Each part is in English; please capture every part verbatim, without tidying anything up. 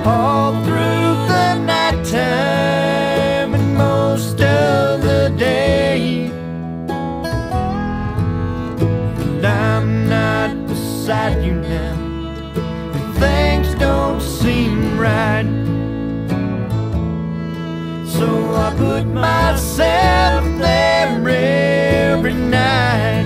all through the night time and most of the day. And I'm not beside you now, and things don't seem right. So I put myself there every night.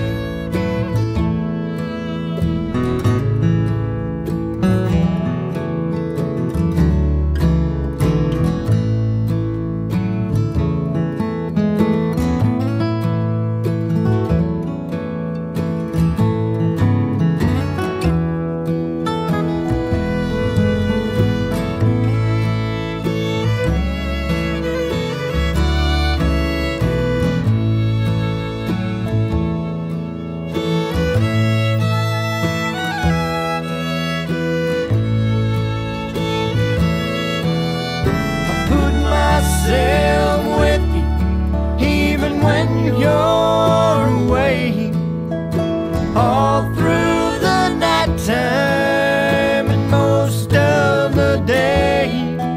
With you, even when you're away, all through the night time and most of the day.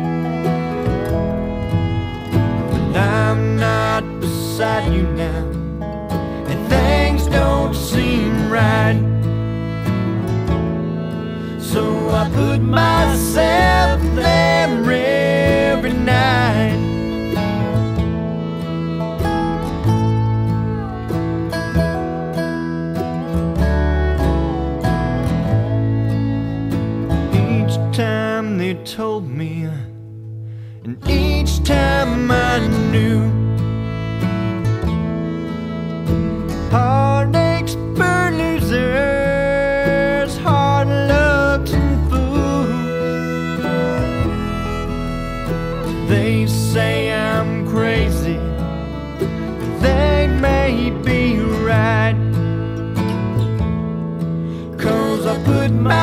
But I'm not beside you now, and things don't seem right. So I put myself there every night. Time they told me, and each time I knew, heartaches for losers, hard lucks and fools. They say I'm crazy, they may be right, 'cause I put my